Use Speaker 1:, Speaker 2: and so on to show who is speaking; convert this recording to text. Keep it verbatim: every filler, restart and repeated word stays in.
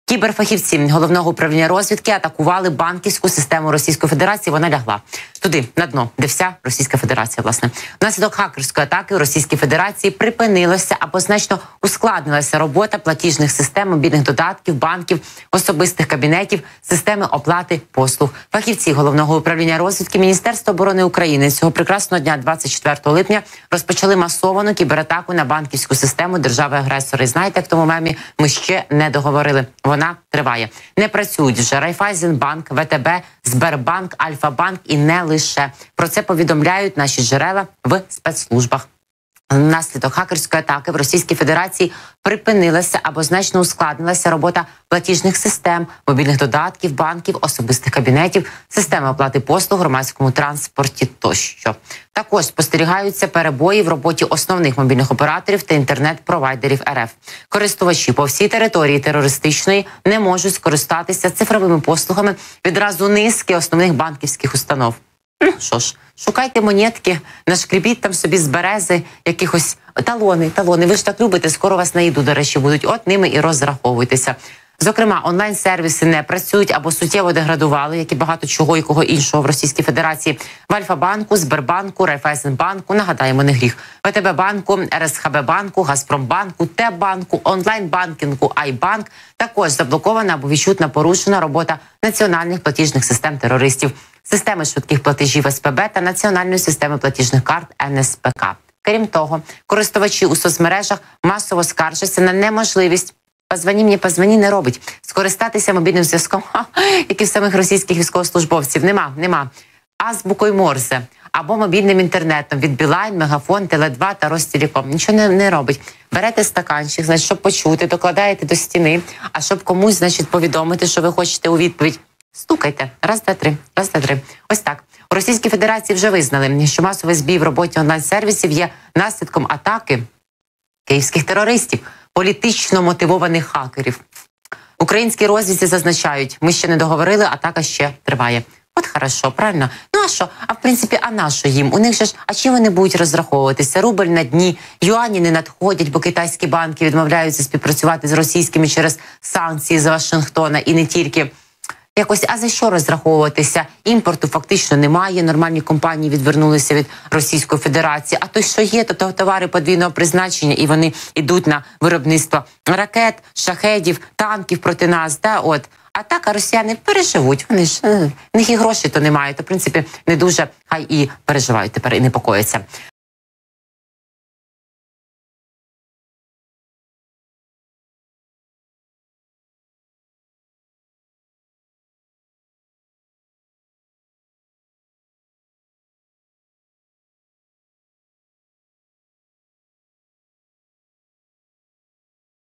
Speaker 1: Кіберфахівці Головного управління розвідки атакували банківську систему Російської Федерації. Вона лягла туди, на дно, де вся Російська Федерація, власне. Внаслідок хакерської атаки у Російській Федерації припинилася або значно ускладнилася робота платіжних систем, мобільних додатків, банків, особистих кабінетів, системи оплати послуг. Фахівці Головного управління розвідки Міністерства оборони України цього прекрасного дня, двадцять четвертого липня, розпочали масовану кібератаку на банківську систему держави-агресора. І знаєте, як в тому мемі ми ще не договорили. Вона триває. Не працюють вже Райфайзенбанк, ВТБ, Сбербанк, Альфа-банк і не лише. Про це повідомляють наші джерела в спецслужбах. Внаслідок хакерської атаки в Російській Федерації припинилася або значно ускладнилася робота платіжних систем, мобільних додатків, банків, особистих кабінетів, системи оплати послуг, громадському транспорті тощо. Також спостерігаються перебої в роботі основних мобільних операторів та інтернет-провайдерів РФ. Користувачі по всій території терористичної не можуть скористатися цифровими послугами відразу низки основних банківських установ. Що ж, шукайте монетки, нашкрібіть там собі з берези якихось талони, талони. Ви ж так любите, скоро вас на їду, до речі, будуть. От ними і розраховуйтеся. Зокрема, онлайн-сервіси не працюють або суттєво деградували, як і багато чого і кого іншого в Російській Федерації. В Альфа-банку, Сбербанку, Райфайзенбанку, нагадаємо, не гріх, ВТБ-банку, РСХБ-банку, Газпромбанку, Т-банку, онлайн-банкінгу, Айбанк також заблокована або відчутно порушена робота національних платіжних систем терористів, системи швидких платежів СПБ та національної системи платіжних карт Ен Ес Пе Ка. Крім того, користувачі у соцмережах масово скаржаться на неможливість «позвоні мені, позвоні» не робить. Скористатися мобільним зв'язком, як і в самих російських військовослужбовців, нема, нема. Азбукою Морзе або мобільним інтернетом від Білайн, Мегафон, Теле два та Ростелеком. Нічого не, не робить. Берете стаканчик, значить, щоб почути, докладаєте до стіни, а щоб комусь, значить, повідомити, що ви хочете у відповідь, стукайте. Раз, два, три. Раз, два, три. Ось так. У Російській Федерації вже визнали, що масовий збій в роботі онлайн-сервісів є наслідком атаки київських терористів, політично мотивованих хакерів. Українські розвідці зазначають, ми ще не договорили, атака ще триває. От хорошо, правильно? Ну а що? А в принципі, а на що їм? У них же ж, а чим вони будуть розраховуватися? Рубль на дні, юані не надходять, бо китайські банки відмовляються співпрацювати з російськими через санкції з Вашингтона і не тільки. Якось, а за що розраховуватися? Імпорту фактично немає, нормальні компанії відвернулися від Російської Федерації. А то, що є, то товари подвійного призначення, і вони йдуть на виробництво ракет, шахедів, танків проти нас. Та, от. А так, а росіяни переживуть, вони ж, в них і грошей то немає, то, в принципі, не дуже, хай і переживають тепер, і непокояться.